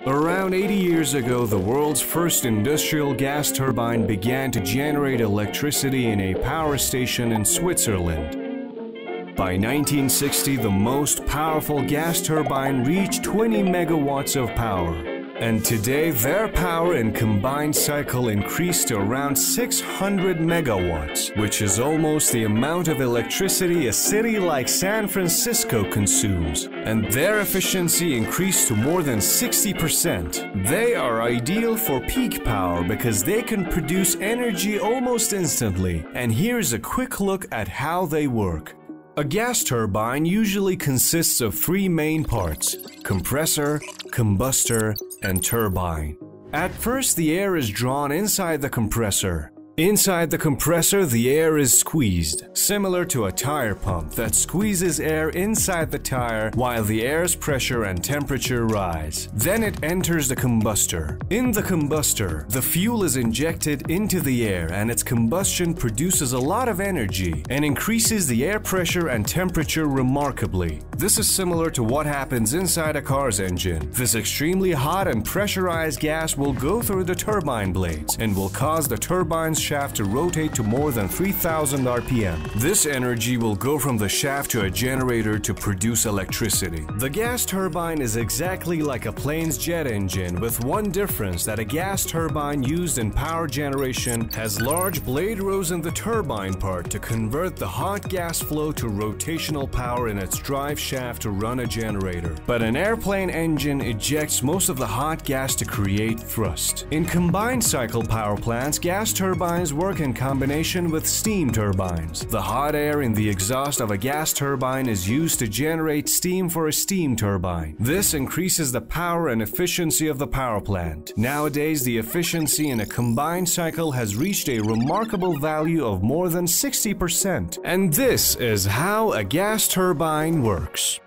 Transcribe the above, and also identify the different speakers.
Speaker 1: Around 80 years ago, the world's first industrial gas turbine began to generate electricity in a power station in Switzerland. By 1960, the most powerful gas turbine reached 20 megawatts of power. And today, their power and combined cycle increased to around 600 megawatts, which is almost the amount of electricity a city like San Francisco consumes. And their efficiency increased to more than 60%. They are ideal for peak power because they can produce energy almost instantly. And here's a quick look at how they work. A gas turbine usually consists of three main parts: compressor, combustor, and turbine. At first, the air is drawn inside the compressor. Inside the compressor, the air is squeezed, similar to a tire pump that squeezes air inside the tire while the air's pressure and temperature rise. Then it enters the combustor. In the combustor, the fuel is injected into the air and its combustion produces a lot of energy and increases the air pressure and temperature remarkably. This is similar to what happens inside a car's engine. This extremely hot and pressurized gas will go through the turbine blades and will cause the turbine's shaft to rotate to more than 3000 RPM. This energy will go from the shaft to a generator to produce electricity. The gas turbine is exactly like a plane's jet engine, with one difference: that a gas turbine used in power generation has large blade rows in the turbine part to convert the hot gas flow to rotational power in its drive shaft to run a generator. But an airplane engine ejects most of the hot gas to create thrust. In combined cycle power plants, gas turbines work in combination with steam turbines. The hot air in the exhaust of a gas turbine is used to generate steam for a steam turbine. This increases the power and efficiency of the power plant. Nowadays, the efficiency in a combined cycle has reached a remarkable value of more than 60%. And this is how a gas turbine works.